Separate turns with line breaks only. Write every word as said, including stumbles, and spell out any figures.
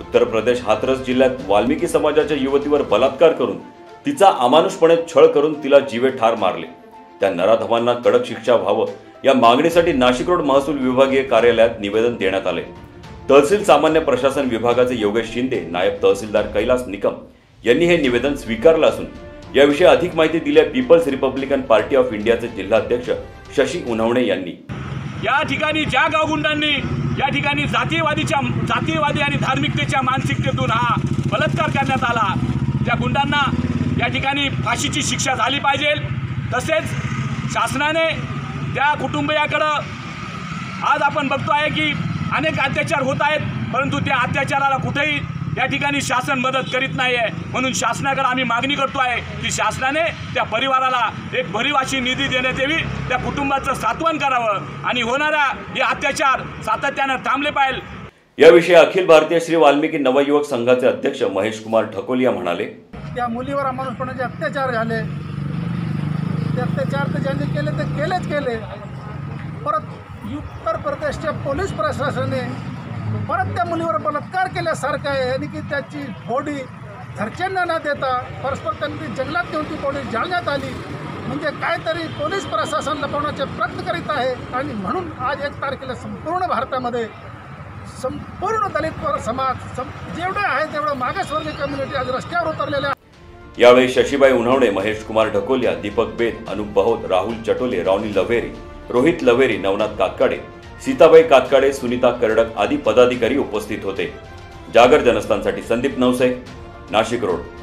उत्तर प्रदेश हाथरस जिल्ह्यात वाल्मिकी समाजाच्या युवतीवर बलात्कार करून तिचा अमानुषपणे छळ करून तिला जीवे ठार मारले। त्या नराधमांना कडक शिक्षा व्हावं या मागणीसाठी नाशिक रोड महसूल विभागीय कार्यालयात निवेदन देण्यात आले। तहसील सामान्य प्रशासन विभागाचे योगेश शिंदे, नायब तहसीलदार कैलास निकम यांनी हे निवेदन स्वीकारलं असून याविषयी अधिक माहिती दिली पीपल्स रिपब्लिकन पार्टी ऑफ इंडियाचे जिल्हाध्यक्ष शशी उन्हवणे यांनी।
या ठिकाणी ज्या गावगुंडांनी या ठिकाणी जातीवादीच्या जातीवादी आणि धार्मिकतेच्या मानसिकतेतून हा बलात्कार करण्यात आला, त्या गुंडांना या ठिकाणी फाशीची शिक्षा झाली पाहिजे। तसेच शासनाने त्या कुटुंबियाकडे आज आपण बघतो आहे की अनेक अत्याचार होत आहेत, परंतु त्या अत्याचाराला कुठेही या ठिकाणी शासन मदत करीत नाही आहे। म्हणून शासनाकडे आम्ही मागणी करतो आहे की शासनाने त्या परिवाराला एक भरीव अशी निधी देण्यात यावी, त्या कुटुंबाचं सांत्वन करावं आणि होणारा हे अत्याचार सातत्याने थांबले पाहिजे।
याविषयी अखिल भारतीय श्री वाल्मिकी नवयुवक संघाचे अध्यक्ष महेश कुमार ढकोलिया म्हणाले,
त्या मुलीवर अमानुषपणाचे अत्याचार झाले, ते अत्याचार तर ज्यांनी केले ते केलेच केले। परत उत्तर प्रदेशच्या पोलीस प्रशासनाने परत त्या मुलीवर बलात्कार केल्यासारखं आहे आणि की त्याची बॉडी घरच्यांना न देता परस्पर त्यांनी जंगलात नेऊन ती बॉडी जाळण्यात आली। म्हणजे काहीतरी पोलीस प्रशासन लपवण्याचे प्रयत्न करीत आहे आणि म्हणून आज एक तारखेला संपूर्ण भारतामध्ये संपूर्ण दलित समाज जेवढे आहे तेवढं मागासवर्गीय कम्युनिटी आज रस्त्यावर उतरलेले आहे।
यावेळी शशीबाई उन्हवणे, महेश कुमार ढकोलिया, दीपक बेद, अनुप बहोत, राहुल चटोले, रॉनी लवेरी, रोहित लवेरी, नवनाथ कातकाडे, सीताबाई कातकाडे, सुनीता कर्डक आदी पदाधिकारी उपस्थित होते। जागर जनस्थानसाठी संदीप नवसे, नाशिक रोड।